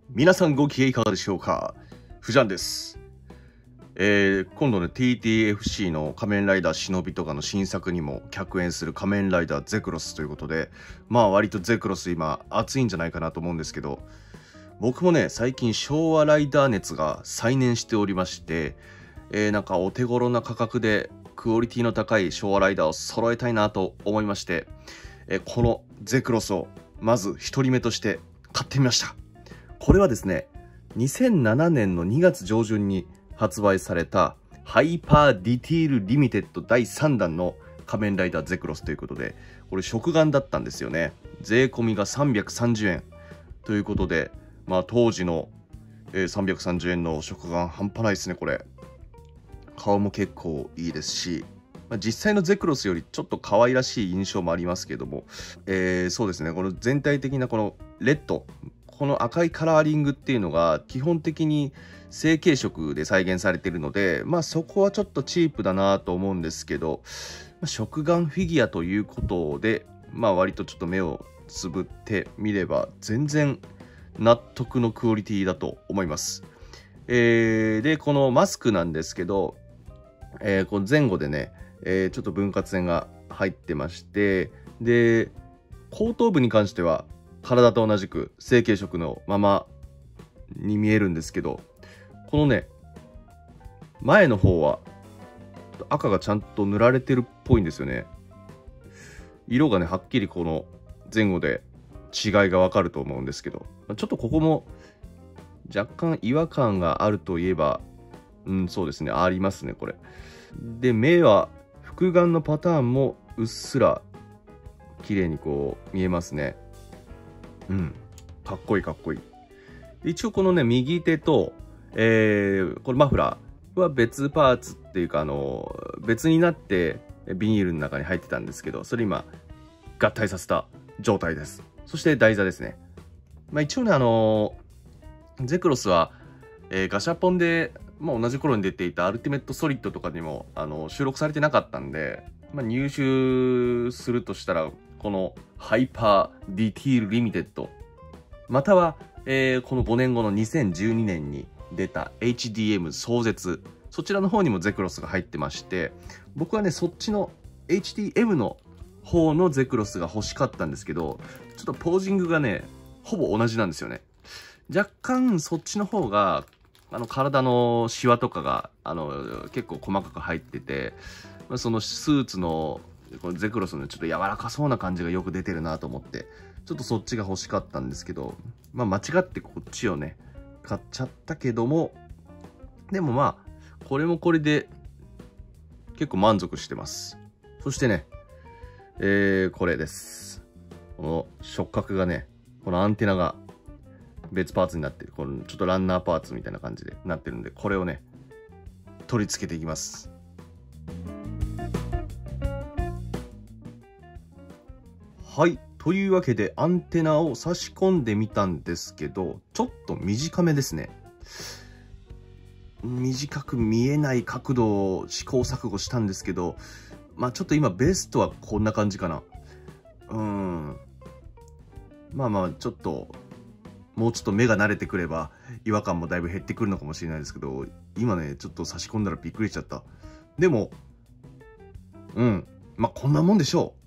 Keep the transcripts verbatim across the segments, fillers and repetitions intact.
皆さんご機嫌いかがでしょうか。フジャンです。えー、今度ね ティーティーエフシー の仮面ライダー忍びとかの新作にも客演する仮面ライダーゼクロスということで、まあ割とゼクロス今熱いんじゃないかなと思うんですけど、僕もね最近昭和ライダー熱が再燃しておりまして、えー、なんかお手頃な価格でクオリティの高い昭和ライダーを揃えたいなと思いまして、えー、このゼクロスをまずひとりめとして買ってみました。これはですね、にせんななねんのにがつ上旬に発売されたハイパーディティールリミテッドだいさんだんの仮面ライダーゼクロスということで、これ食玩だったんですよね。税込みがさんびゃくさんじゅうえんということで、まあ当時の、えー、さんびゃくさんじゅうえんの食玩半端ないですね。これ顔も結構いいですし、まあ、実際のゼクロスよりちょっと可愛らしい印象もありますけども、えー、そうですね、この全体的なこのレッド、この赤いカラーリングっていうのが基本的に成型色で再現されているので、まあそこはちょっとチープだなと思うんですけど、まあ、食玩フィギュアということで、まあ割とちょっと目をつぶってみれば全然納得のクオリティだと思います。えー、で、このマスクなんですけど、えー、この前後でね、えー、ちょっと分割線が入ってまして、で、後頭部に関しては体と同じく成型色のままに見えるんですけど、このね前の方は赤がちゃんと塗られてるっぽいんですよね。色がねはっきりこの前後で違いがわかると思うんですけど、ちょっとここも若干違和感があるといえば、うんそうですね、ありますねこれ。で、目は複眼のパターンもうっすら綺麗にこう見えますね。うん、かっこいいかっこいい。一応このね右手と、えー、これマフラーは別パーツっていうか、あの別になってビニールの中に入ってたんですけど、それ今合体させた状態です。そして台座ですね。まあ、一応ねあのゼクロスは、えー、ガシャポンで、まあ、同じ頃に出ていたアルティメットソリッドとかにもあの収録されてなかったんで、まあ、入手するとしたらこのハイパーディティールリミテッド、または、えー、このごねんごのにせんじゅうにねんに出た エイチディーエム 壮絶、そちらの方にもゼクロスが入ってまして、僕はねそっちの エイチディーエム の方のゼクロスが欲しかったんですけど、ちょっとポージングがねほぼ同じなんですよね。若干そっちの方があの体のシワとかがあの結構細かく入ってて、そのスーツのこのゼクロスのちょっと柔らかそうな感じがよく出てるなと思って、ちょっとそっちが欲しかったんですけど、まあ間違ってこっちをね買っちゃったけども、でもまあこれもこれで結構満足してます。そしてね、えー、これです。この触覚がね、このアンテナが別パーツになってる、このちょっとランナーパーツみたいな感じでなってるんで、これをね取り付けていきます。はい、というわけでアンテナを差し込んでみたんですけど、ちょっと短めですね。短く見えない角度を試行錯誤したんですけど、まあちょっと今ベストはこんな感じかな。うーん、まあまあちょっともうちょっと目が慣れてくれば違和感もだいぶ減ってくるのかもしれないですけど、今ねちょっと差し込んだらびっくりしちゃった。でもうんまあこんなもんでしょ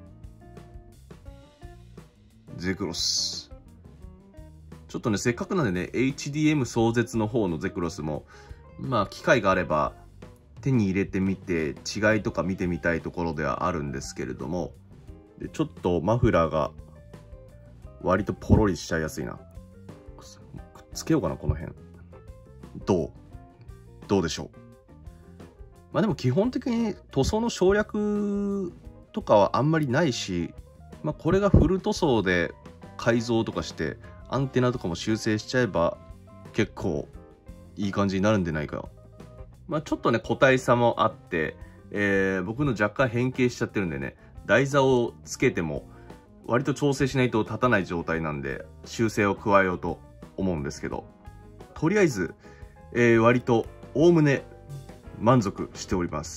う。ゼクロスちょっとねせっかくなんでね エイチディーエム 壮絶の方のゼクロスもまあ機会があれば手に入れてみて違いとか見てみたいところではあるんですけれども、でちょっとマフラーが割とポロリしちゃいやすいな。くっつけようかなこの辺。どうどうでしょう。まあでも基本的に塗装の省略とかはあんまりないし、まあこれがフル塗装で改造とかしてアンテナとかも修正しちゃえば結構いい感じになるんでないか。まあちょっとね個体差もあって、えー、僕の若干変形しちゃってるんでね、台座をつけても割と調整しないと立たない状態なんで修正を加えようと思うんですけど、とりあえず、えー、割とおおむね満足しております。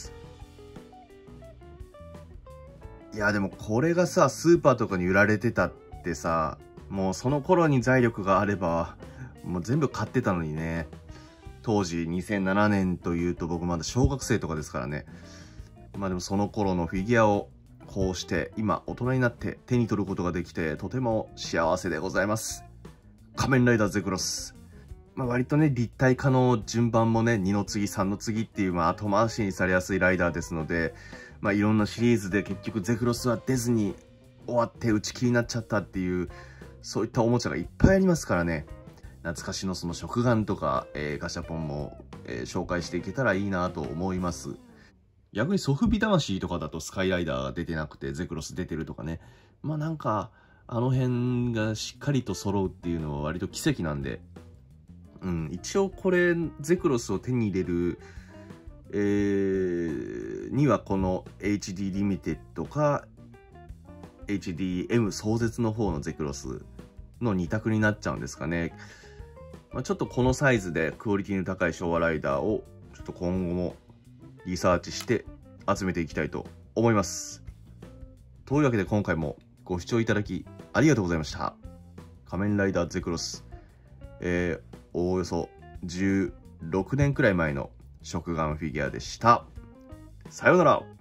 いやでもこれがさスーパーとかに売られてたってさ、もうその頃に財力があればもう全部買ってたのにね。当時にせんななねんというと僕まだ小学生とかですからね。まあでもその頃のフィギュアをこうして今大人になって手に取ることができてとても幸せでございます。仮面ライダーゼクロス。まあ割とね、立体化の順番もね、にの次、さんの次っていう、まあ後回しにされやすいライダーですので、まあいろんなシリーズで結局ゼクロスは出ずに終わって打ち切りになっちゃったっていう、そういったおもちゃがいっぱいありますからね。懐かしのその食玩とか、えー、ガシャポンも、えー、紹介していけたらいいなと思います。逆にソフビ魂とかだとスカイライダーが出てなくてゼクロス出てるとかね。まあなんか、あの辺がしっかりと揃うっていうのは割と奇跡なんで、うん、一応これ、ゼクロスを手に入れる、えー、にはこの エイチディー リミテッドか、エイチディーエム 壮絶の方のゼクロスのに択になっちゃうんですかね。まあ、ちょっとこのサイズでクオリティの高い昭和ライダーをちょっと今後もリサーチして集めていきたいと思います。というわけで今回もご視聴いただきありがとうございました。仮面ライダーゼクロス、えー、おおよそじゅうろくねんくらい前の食玩フィギュアでした。さようなら。